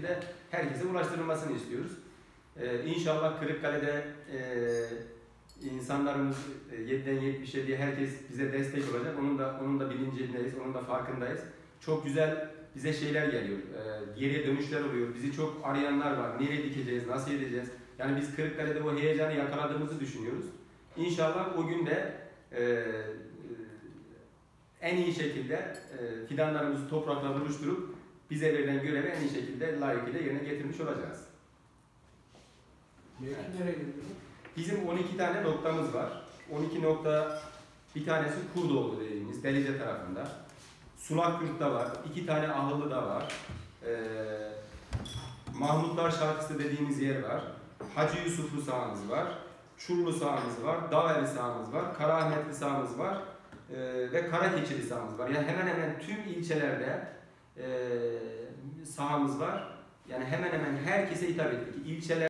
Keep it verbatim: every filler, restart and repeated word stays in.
şekilde herkese ulaştırılmasını istiyoruz. Ee, İnşallah Kırıkkale'de e, insanlarımız yediden yetmişe yediye herkes bize destek olacak. Onun da onun da bilincindeyiz, onun da farkındayız. Çok güzel bize şeyler geliyor, e, geriye dönüşler oluyor. Bizi çok arayanlar var. Nereye dikeceğiz, nasıl edeceğiz? Yani biz Kırıkkale'de o heyecanı yakaladığımızı düşünüyoruz. İnşallah o gün de e, e, en iyi şekilde e, fidanlarımızı toprakla buluşturup bize verilen görevi en iyi şekilde layıkıyla yerine getirmiş olacağız. Mevki nereye gidiyor? Bizim on iki tane noktamız var. on iki nokta, bir tanesi Kurdoğlu dediğimiz Delice tarafında. Sulakyurt'ta var, iki tane Ahıllı'da var. Ee, Mahmutlar Şarkısı dediğimiz yer var. Hacı Yusuflu sahamız var. Çullu sahamız var. Dağeli sahamız var. Karaahmetli sahamız var. Ee, ve Karakeçili sahamız var. Yani hemen hemen tüm ilçelerde e, sahamız var. Yani hemen hemen herkese hitap ettik. İlçeler